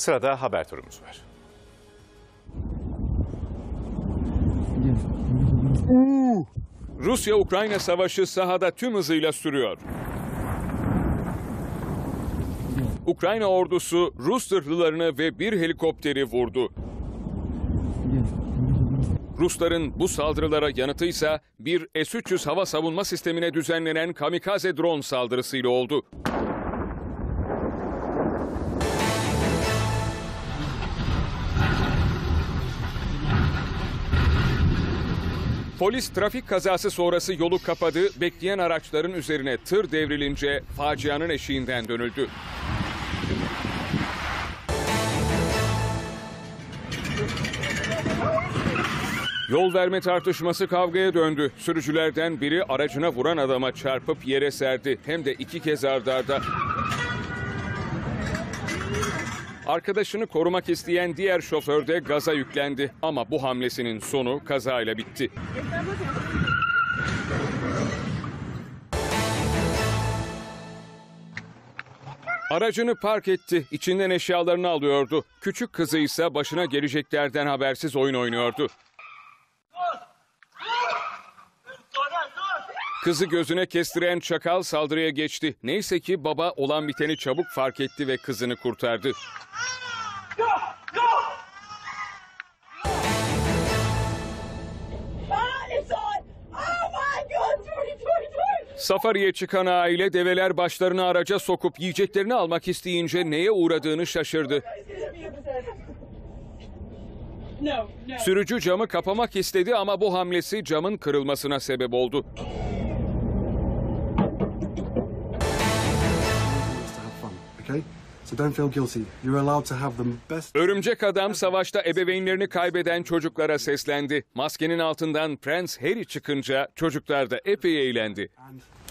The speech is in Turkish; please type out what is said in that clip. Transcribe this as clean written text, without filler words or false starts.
Sırada haber turumuz var. Rusya-Ukrayna savaşı sahada tüm hızıyla sürüyor. Ukrayna ordusu Rus zırhlılarını ve bir helikopteri vurdu. Rusların bu saldırılara yanıtıysa bir S-300 hava savunma sistemine düzenlenen kamikaze drone saldırısıyla oldu. Polis trafik kazası sonrası yolu kapadı, bekleyen araçların üzerine tır devrilince facianın eşiğinden dönüldü. Yol verme tartışması kavgaya döndü. Sürücülerden biri aracına vuran adama çarpıp yere serdi. Hem de 2 kez ard arda. Arkadaşını korumak isteyen diğer şoför de gaza yüklendi. Ama bu hamlesinin sonu kazayla bitti. Aracını park etti. İçinden eşyalarını alıyordu. Küçük kızı ise başına geleceklerden habersiz oyun oynuyordu. Kızı gözüne kestiren çakal saldırıya geçti. Neyse ki baba olan biteni çabuk fark etti ve kızını kurtardı. Safariye çıkan aile develer başlarını araca sokup yiyeceklerini almak isteyince neye uğradığını şaşırdı. Sürücü camı kapamak istedi ama bu hamlesi camın kırılmasına sebep oldu. Örümcek Adam savaşta ebeveynlerini kaybeden çocuklara seslendi. Maskenin altından Prens Harry çıkınca çocuklar da epey eğlendi.